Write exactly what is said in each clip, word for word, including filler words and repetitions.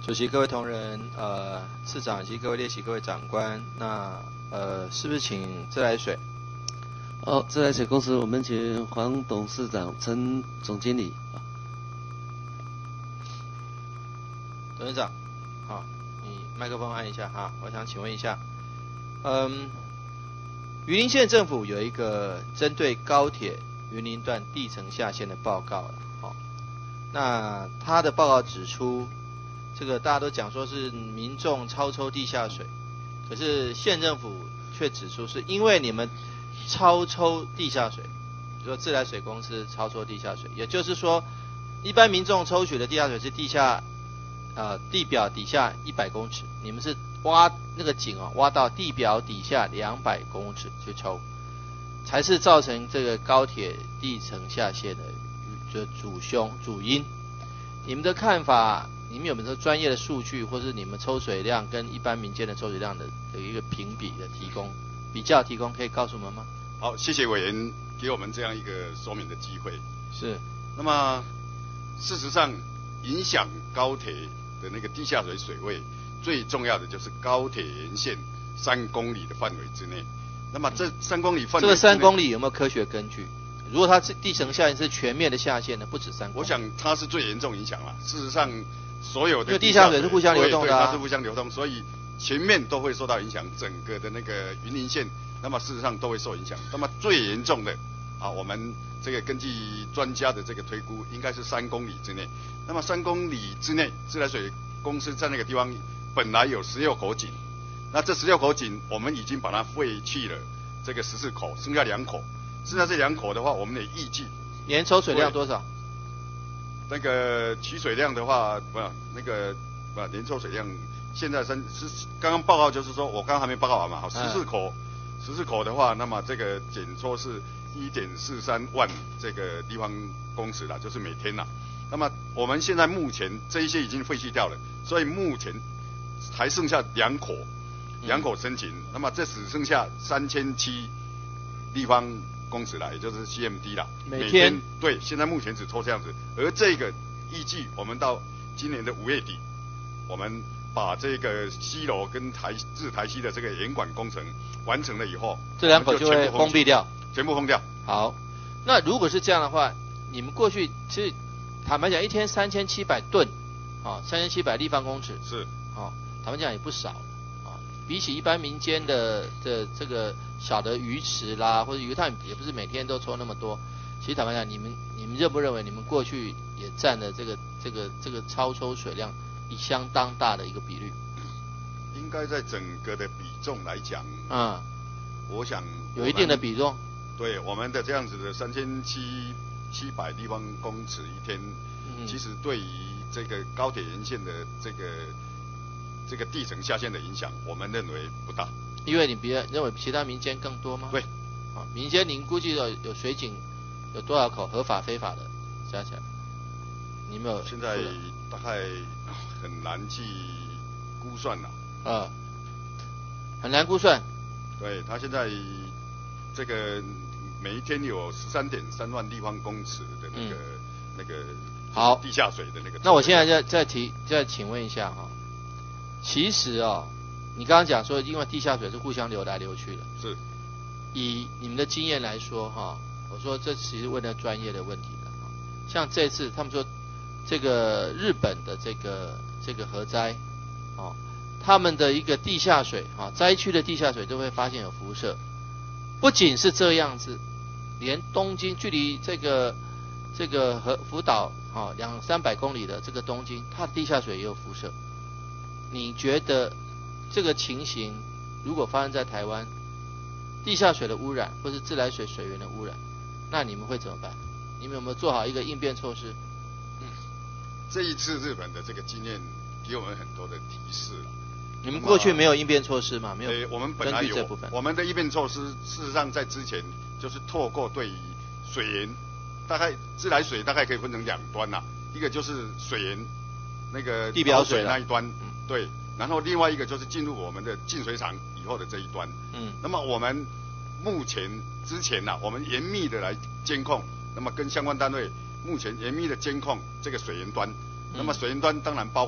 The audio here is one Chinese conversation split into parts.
主席、各位同仁、呃，次长以及各位列席、各位长官，那呃，是不是请自来水？ 好，自来水公司，我们请黄董事长、陈总经理。 董事长，好，你麦克风按一下哈。我想请问一下，嗯，云林县政府有一个针对高铁云林段地层下陷的报告了，好，那他的报告指出。这个大家都讲说是民众超抽地下水，可是县政府却指出是因为你们超抽地下水，比如说自来水公司超抽地下水，也就是说，一般民众抽取的地下水是地下，呃地表底下一百公尺，你们是挖那个井啊，挖到地表底下两百公尺去抽，才是造成这个高铁地层下陷的这主凶主因。你们的看法？你们有没有专业的数据，或是你们抽水量跟一般民间的抽水量的的一个评比的提供、比较提供，可以告诉我们吗？ 好，谢谢委员给我们这样一个说明的机会。 是。 那么，事实上，影响高铁的那个地下水水位，最重要的就是高铁沿线三公里的范围之内。那么这三公里范围， 这个三公里有没有科学根据？如果它地层下陷是全面的下陷呢，不止三公里。 我想它是最严重影响了。事实上。所有的因为地下水是互相流动的、啊， 它是互相流动，所以全面都会受到影响，整个的那个云林县，那么事实上都会受影响。那么最严重的啊，我们这个根据专家的这个推估，应该是三公里之内。那么三公里之内，自来水公司在那个地方本来有十六口井，那这十六口井我们已经把它废弃了，这个十四口，剩下两口。剩下这两口的话，我们也预计年抽水量多少？ 那个取水量的话，不，那个不年抽水量，现在三是刚刚报告就是说，我刚刚还没报告完嘛，好，十四口，十四口的话，那么这个减抽是一点四三万这个地方公尺啦，就是每天啦。那么我们现在目前这一些已经废弃掉了，所以目前还剩下两口，两口申请，嗯、那么这只剩下三千七地方。公尺啦，也就是 C M D 啦， 每天, 每天对，现在目前只抽这样子，而这个预计我们到今年的五月底，我们把这个西楼跟台自台西的这个严管工程完成了以后， 这两口就会封闭掉， 全部封掉。 好，那如果是这样的话，你们过去其实坦白讲，一天三千七百吨，啊，三千七百立方公尺是， 哦，坦白讲也不少了，啊，比起一般民间的的这个。小的鱼池啦，或者鱼探也不是每天都抽那么多。其实坦白讲，你们你们认不认为你们过去也占了这个这个这个超抽水量以相当大的一个比率？ 应该在整个的比重来讲， 嗯， 我想有一定的比重。 对我们的这样子的三千七七百立方公尺一天，嗯、其实对于这个高铁沿线的这个这个地层下陷的影响，我们认为不大。 因为你别认为其他民间更多吗？ 对， 啊，民间您估计有有水井有多少口合法非法的加起来？你没有？ 现在大概很难去估算了。 啊，很难估算。 对，他现在这个每一天有十三点三万立方公尺的那个、嗯、那个好地下水的那个。 那我现在再再提再请问一下哈、哦，其实哦。你刚刚讲说，因为地下水是互相流来流去的， 是。 以你们的经验来说，哈，我说这其实问的专业的问题的。像这次他们说，这个日本的这个这个核灾，哦，他们的一个地下水啊，灾区的地下水都会发现有辐射。不仅是这样子，连东京距离这个这个核福岛啊两三百公里的这个东京，它的地下水也有辐射。你觉得？这个情形如果发生在台湾，地下水的污染或是自来水水源的污染，那你们会怎么办？你们有没有做好一个应变措施？ 嗯，这一次日本的这个经验给我们很多的提示了。 你们过去没有应变措施吗？没有。 对，我们本来有这部分。 我们的应变措施事实上在之前就是透过对于水源，大概自来水大概可以分成两端呐，一个就是水源那个地表水那一端，嗯，对。然后另外一个就是进入我们的净水厂以后的这一端，嗯，那么我们目前之前呐、啊，我们严密的来监控，那么跟相关单位目前严密的监控这个水源端，嗯、那么水源端当然包括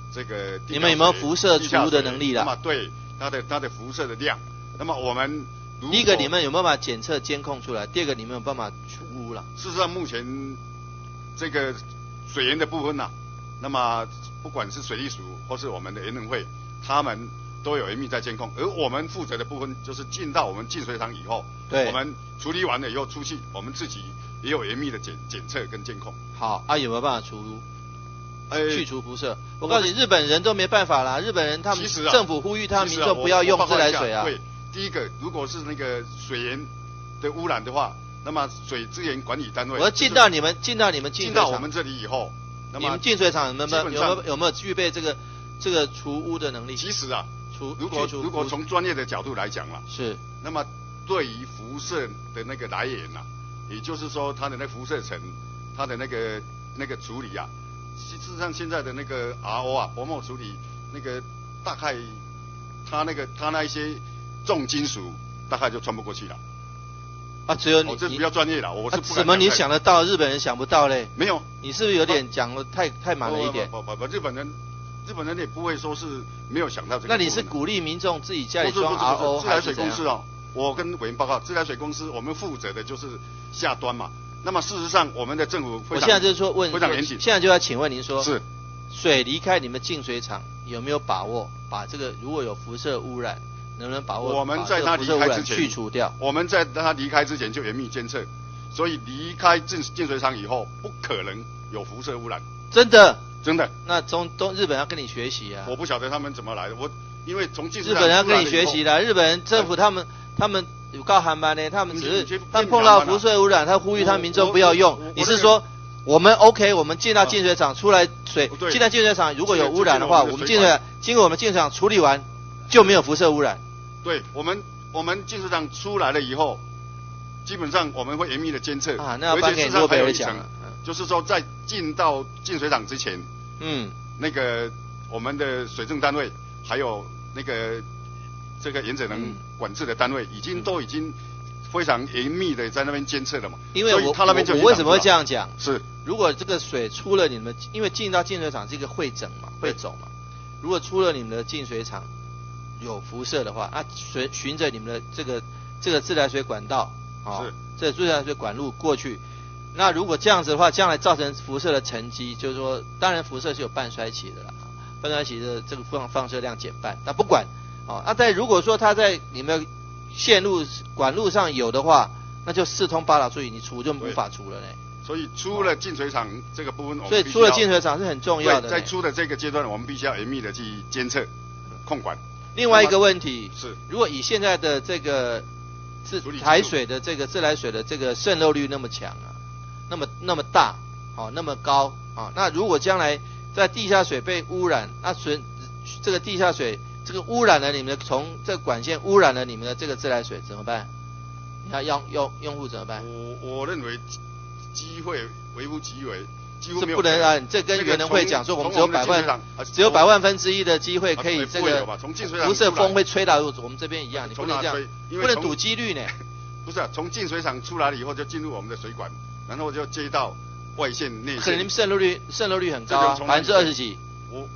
这个你们有没有辐射除污的能力啦？ 那么对它的它的辐射的量，那么我们第一个你们有没有办法检测监控出来？第二个你们有办法除污了？ 事实上，目前这个水源的部分呐、啊，那么不管是水利署或是我们的原能会，他们都有严密在监控，而我们负责的部分就是进到我们净水厂以后， 对， 我们处理完了以后出去，我们自己也有严密的检检测跟监控。 好啊，有没有办法除污？ 呃， 去除辐射。我告诉你，日本人都没办法啦，日本人他们其实、啊、 政府呼吁他们民众不要用自来水啊。 对，第一个，如果是那个水源的污染的话，那么水资源管理单位， 我要进到你们进到你们进进到我们这里以后，那么你们净水厂有没有有没有有没有具备这个这个除污的能力？ 其实啊， 除如果如果从专业的角度来讲啦， 是， 那么对于辐射的那个来源呐、啊，也就是说它的那辐射层，它的那个那个处理啊，事实上现在的那个 R O 啊，薄膜处理那个大概它那个它那一些重金属大概就穿不过去了。 啊，只有你， 哦、这比较专业了，我是不敢、 啊、怎么你想得到，日本人想不到嘞？ 没有， 你是不是有点讲的太太满了一点？ 不不不，日本人日本人也不会说是没有想到这个。 那你是鼓励民众自己家里装 R O 自来水公司哦，我跟委员报告，自来水公司我们负责的就是下端嘛。那么事实上，我们的政府非常， 我现在就是说问， 非常严谨。 现在就要请问您说， 是水离开你们净水厂有没有把握把这个如果有辐射污染？能不能把握？ 我们在他离开之前去除掉。 我们在他离开之前就严密监测，所以离开净净水厂以后，不可能有辐射污染。 真的？ 真的。 那中东日本要跟你学习啊！ 我不晓得他们怎么来的，我因为从净水厂日本人要跟你学习的，日本人政府他们、哎、他们有告航班呢，他们只是他们碰到辐射污染，他呼吁他民众不要用。你是说我们 OK， 我们进到净水厂出来水，进到净水厂如果有污染的话，我们净水经过我们净水厂处理完就没有辐射污染。 对我们，我们净水厂出来了以后，基本上我们会严密的监测啊。那要颁给诺贝尔奖了。 就是说，在进到净水厂之前， 嗯， 那个我们的水政单位还有那个这个原子能管制的单位，已经、嗯、都已经非常严密的在那边监测了嘛。 因为我他那边就我为什么会这样讲？ 是， 如果这个水出了你们，因为进到净水厂是一个会诊嘛，会走嘛，如果出了你们的净水厂有辐射的话，那循循着你们的这个这个自来水管道，哦，这自来水管路过去，那如果这样子的话，将来造成辐射的沉积，就是说，当然辐射是有半衰期的啦，半衰期的这个放放射量减半，那不管，哦，那在如果说它在你们线路管路上有的话，那就四通八达，所以你除就无法除了呢。 所以出了净水厂这个部分， 所以出了净水厂是很重要的。 在出的这个阶段，我们必须要严密的去监测、控管。 另外一个问题是， 如果以现在的这个自台水的这个自来水的这个渗漏率那么强啊，那么那么大，哦，那么高啊，那如果将来在地下水被污染，那水这个地下水这个污染了你们的从这个管线污染了你们的这个自来水怎么办？你要用用用户怎么办？ 我我认为机会微乎其微。 是不能啊！你这跟原能会讲说，我们只有百万，只有百万分之一的机会可以这个辐射风会吹到我们这边一样，你不能这样，不能赌几率呢。 不是啊，从净水厂出来了以后就进入我们的水管，然后就接到外线内线。 可能你们渗漏率渗漏率很高啊，百分之二十几。 我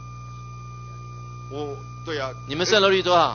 我对啊。 你们渗漏率多少？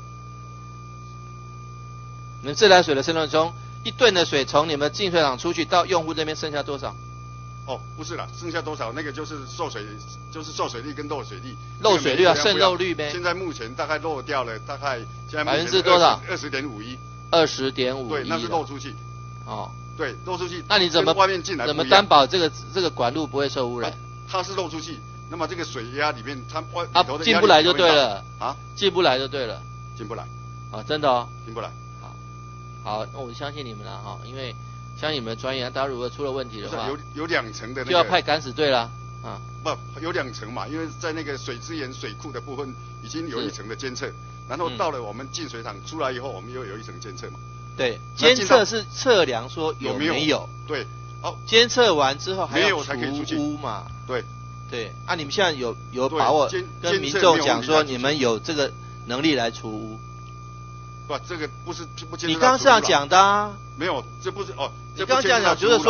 你们自来水的渗漏率从一吨的水从你们净水厂出去到用户这边剩下多少？ 哦，不是啦，剩下多少那个就是受水，就是受水率跟漏水率。 漏水率啊，渗漏率呗。 现在目前大概漏掉了，大概现在百分之多少？ 二十点五一。 二十点五。 对，那是漏出去。 哦。 对，漏出去。 那你怎么外面进来怎么担保这个这个管路不会受污染？ 它是漏出去，那么这个水压里面它外啊进不来就对了啊， 进不来就对了， 进不来。 啊，真的哦。 进不来。 好，好，那我相信你们了哈，因为。像你们专业，大家如果出了问题的话， 有有两层的、那个， 就要派敢死队啦。啊， 不，有两层嘛，因为在那个水资源水库的部分已经有一层的监测，然后到了我们进水厂出来以后，我们又有一层监测嘛。 对，监测是测量说有没有， 有没有对， 哦，监测完之后还要才可以出去除污嘛。 对， 对，啊，你们现在有有把握跟民众讲说你们有这个能力来除污？ 不，这个不是不监测。 你刚刚这样讲的啊。 没有，这不是哦。 你刚刚这样讲，就是说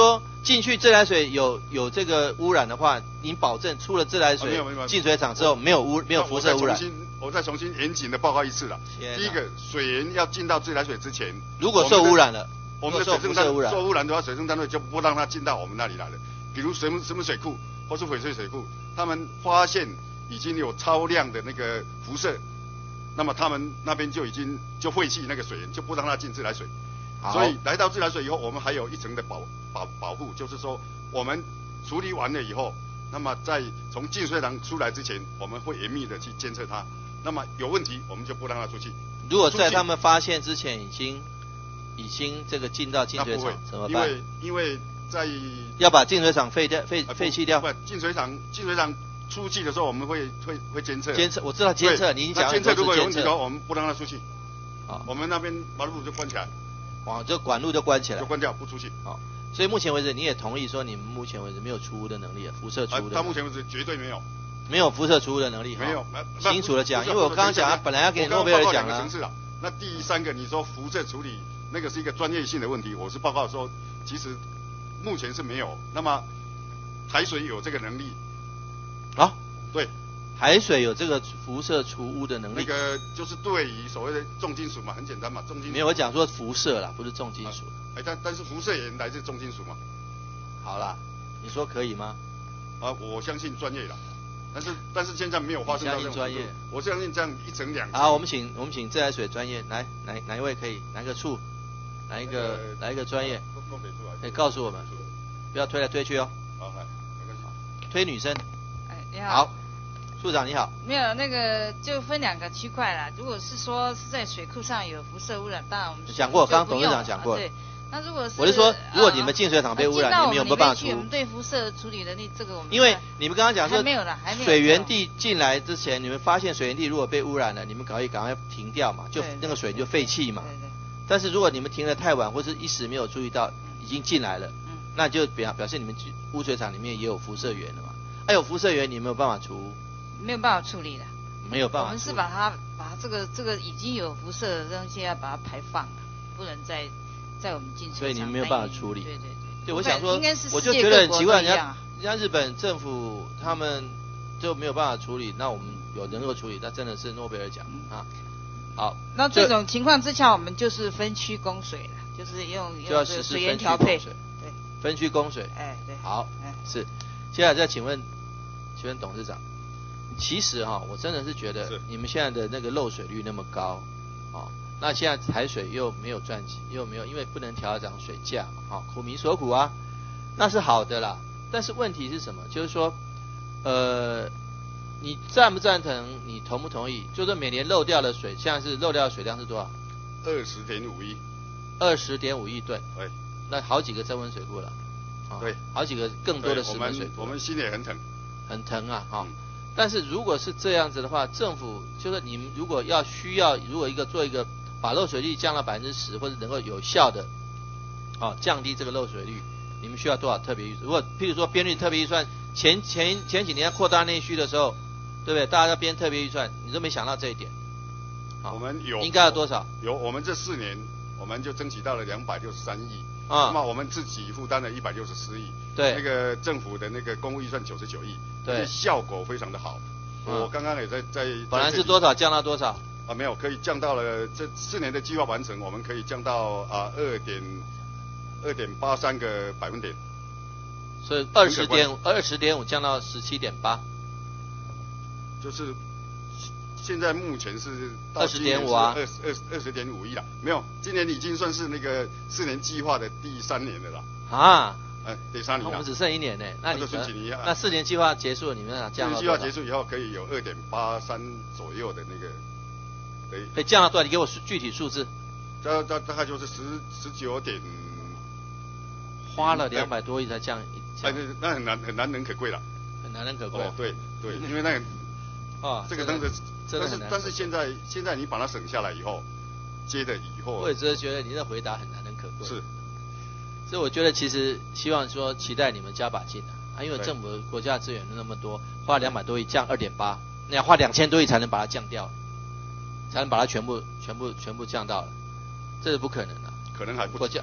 进去自来水有有这个污染的话，您保证出了自来水进水厂之后没有污没有辐射污染。 我再重新严谨的报告一次了。第一个，水源要进到自来水之前， 如果受污染了， 我们的水生单位受污染的话，水生单位就不让它进到我们那里来了。比如什么什么水库或是翡翠水库，他们发现已经有超量的那个辐射，那么他们那边就已经就废弃那个水源，就不让它进自来水。所以来到自来水以后，我们还有一层的保保保护，就是说我们处理完了以后，那么在从净水厂出来之前，我们会严密的去监测它。那么有问题，我们就不让它出去。 如果在他们发现之前已经已经这个进到净水厂，怎么办？ 因为因为在要把净水厂废掉废废弃掉。 不，净水厂净水厂出去的时候，我们会会会监测。 监测，我知道监测，您讲监测如果有问题的话，我们不让它出去。 好， 我们那边马路就关起来。 哦，这管路就关起来， 就关掉，不出去。 好，所以目前为止，你也同意说，你们目前为止没有除污的能力，辐射除污的。 到目前为止绝对没有， 没有辐射除污的能力。 没有， 清楚的讲，因为我刚刚讲，本来要给你诺贝尔奖了。 那第三个，你说辐射处理那个是一个专业性的问题，我是报告说，其实目前是没有。那么海水有这个能力。 啊， 对。 海水有这个辐射除污的能力。 那个就是对于所谓的重金属嘛，很简单嘛，重金属。 没有，我讲说辐射啦，不是重金属。 哎、啊，但但是辐射也来自重金属嘛。 好啦，你说可以吗？ 啊，我相信专业啦。但是但是现在没有发生到这种专业。我相信这样一层两层。 好，我们请我们请自来水专业来，哪哪一位可以？哪一个处？哪一个？哪一个专业？可以告诉我们，不要推来推去哦。 好，来，没关系。 推女生。 哎，你好。 好。处长你好， 没有那个就分两个区块啦。如果是说是在水库上有辐射污染，当然我们讲过，刚刚董事长讲过、 啊。对，那如果是我是说，如果你们净水厂被污染， 啊、 你们有没有办法除？ 我们对辐射处理能力，这个我们因为你们刚刚讲说还没有了，还没有。 水源地进来之前，你们发现水源地如果被污染了，你们可以赶快停掉嘛，就那个水就废弃嘛。 对对。 但是如果你们停得太晚，或是一时没有注意到已经进来了，嗯，那就表表示你们污水厂里面也有辐射源了嘛。还、啊、有辐射源，你没有办法除？ 没有办法处理的， 没有办法。 我们是把它把这个这个已经有辐射的东西要把它排放了，不能再在我们净水厂。 所以你没有办法处理。 对对对。 对，我想说， 应该是我就觉得很奇怪，人家人家日本政府他们就没有办法处理，那我们有能够处理，那真的是诺贝尔奖、嗯、啊。好。 那这种情况之下，我们就是分区供水了，就是用就要实施水源调配。 对。分区供水。 哎，对。 好。哎，是。接下来再请问，请问董事长。其实哈、哦，我真的是觉得你们现在的那个漏水率那么高，哦，那现在海水又没有赚钱，又没有，因为不能调涨水价嘛，哈、哦，苦民所苦啊，那是好的啦。但是问题是什么？就是说，呃，你赞不赞成？你同不同意？就是每年漏掉的水，现在是漏掉的水量是多少？ 二十点五亿。 二十点五亿吨。 对。 那好几个增温水库了。哦、 对。 好几个更多的石门水库。 我们心里很疼。 很疼啊，哈、哦。嗯，但是如果是这样子的话，政府就是你们如果要需要，如果一个做一个把漏水率降到百分之十，或者能够有效的，啊降低这个漏水率，你们需要多少特别预算？如果譬如说编率特别预算，前前前几年扩大内需的时候，对不对？大家要编特别预算，你都没想到这一点。 啊，我们有应该要多少？ 有，我们这四年我们就争取到了两百六十三亿。 啊， 那么我们自己负担了一百六十四亿， 对， 那个政府的那个公务预算九十九亿， 对， 效果非常的好。嗯、我刚刚也在在本来是多少降到多少？ 啊，没有，可以降到了这四年的计划完成，我们可以降到啊二点二点八三个百分点。 所以二十点二十点五降到十七点八， 就是现在目前是二十点五啊， 二二二十点五亿了，没有，今年已经算是那个四年计划的第三年了啦。 啊， 哎，第三年了， 我们只剩一年呢，那你那, 那四年计划结束，你们想降到多少？ 四年计划结束以后可以有二点八三左右的那个，可以。 可以降到多少？你给我具体数字。 大大大概就是十十九点。 花了两百多亿才降一， 哎，那很难很难能可贵了。 很难能可贵。 哦，对对，因为那个， 哦， 这个当时。 真的但是但是现在现在你把它省下来以后，接着以后， 我也真的觉得你的回答很难能可贵。 是， 所以我觉得其实希望说期待你们加把劲啊，因为政府国家资源那么多，花两百多亿降二点八，那要花两千多亿才能把它降掉，才能把它全部全部全部降到了，这是不可能的。 可能还不国家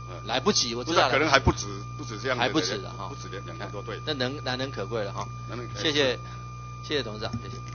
来不及，我不是、啊、 知道了， 可能还不止不止这样的， 还不止了哈， 不止两两千多对， 那能难能可贵了哈， 难能可贵谢谢谢谢董事长，谢谢。